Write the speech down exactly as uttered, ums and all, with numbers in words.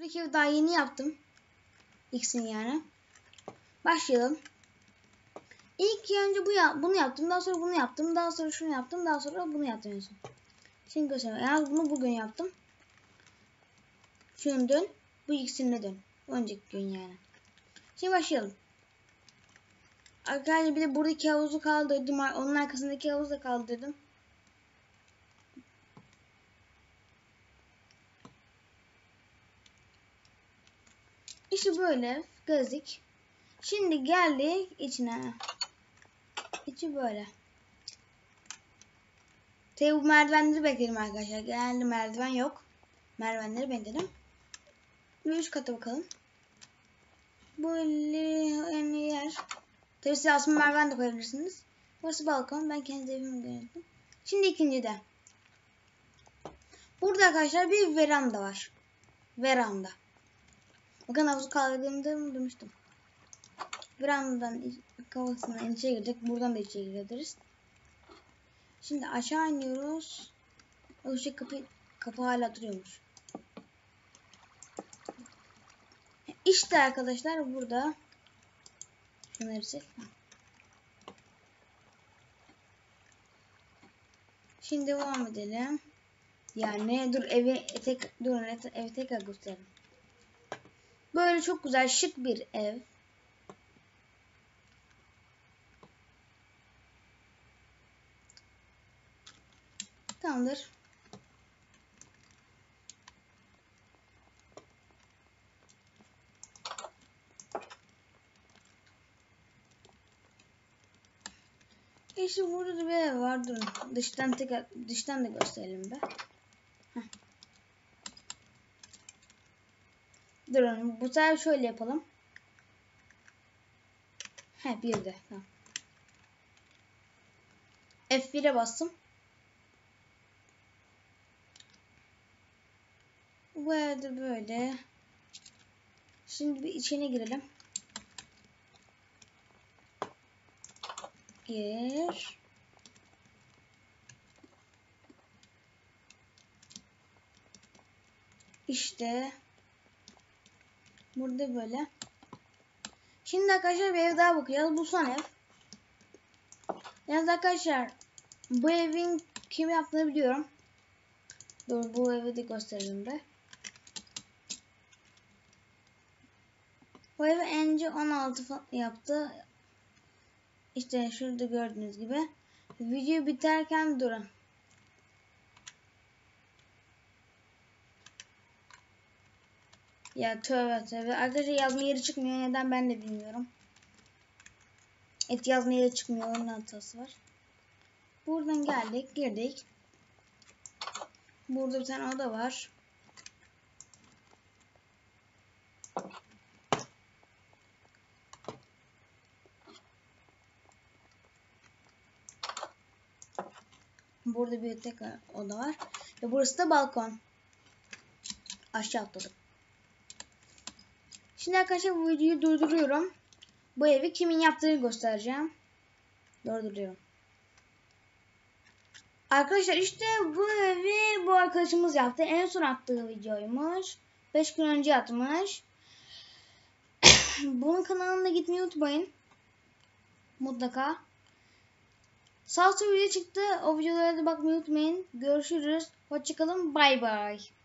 buradaki evi daha yeni yaptım. X'in yani. Başlayalım. İlk önce bu ya bunu yaptım. Daha sonra bunu yaptım. Daha sonra şunu yaptım. Daha sonra bunu yaptım. Şimdi göstereyim. Yani bunu bugün yaptım. Şunu dön. Bu ikisini dön. Önceki gün yani. Şimdi başlayalım. Arkadaşlar bir de buradaki havuzu kaldırdım. Onun arkasındaki havuzu da kaldırdım. İşte böyle gezdik. Şimdi geldik içine. İçi böyle. Tabi bu merdivenleri bekledim arkadaşlar. Genelde merdiven yok. Merdivenleri bekledim. Bir üst kata bakalım. Böyle yani yer. Tabi siz aslında merdiven de koyabilirsiniz. Burası balkon. Ben kendi evimi yönettim. Şimdi ikinci de. Burada arkadaşlar bir veranda var. Veranda. Bakın havuzu kaldırdığımda demiştim. Verandadan kafasından içeri girecek. Buradan da içeri girebiliriz. Şimdi aşağı iniyoruz. O şey kapı, kapı hala duruyormuş. İşte arkadaşlar burada. Şunları sil. Şimdi devam edelim. Yani dur evi tek dur evi tekrar gösterelim. Böyle çok güzel şık bir ev. Tamamdır. İşte burada da bir ev var. Durun. Dıştan tekrar dıştan da gösterelim be. Heh. Durun. Bu sefer şöyle yapalım. He bir de. Tamam. F bir'e bastım. Bu evde böyle. Şimdi bir içine girelim. Gir. İşte. Burada böyle. Şimdi arkadaşlar bir ev daha bakacağız. Bu son ev. Yalnız arkadaşlar bu evin kim yaptığını biliyorum. Dur bu evi de gösterelim be. Bu evi Ence on altı yaptı. İşte şurada gördüğünüz gibi. Video biterken durun. Ya tövbe tövbe. Arkadaşlar yazma yeri çıkmıyor. Neden ben de bilmiyorum. Et yazma yeri çıkmıyor. Onun hatası var. Buradan geldik. Girdik. Burada bir tane oda var. Burada bir tek oda var. Ve burası da balkon. Aşağı atladım. Şimdi arkadaşlar bu videoyu durduruyorum. Bu evi kimin yaptığını göstereceğim. Durduruyorum. Arkadaşlar işte bu evi bu arkadaşımız yaptı. En son attığı videoymuş. beş gün önce atmış. Bunun kanalına gitmeyi unutmayın. Mutlaka. Sağ sol video çıktı. O videolara da bakmayı unutmayın. Görüşürüz. Hoşçakalın. Bay bay.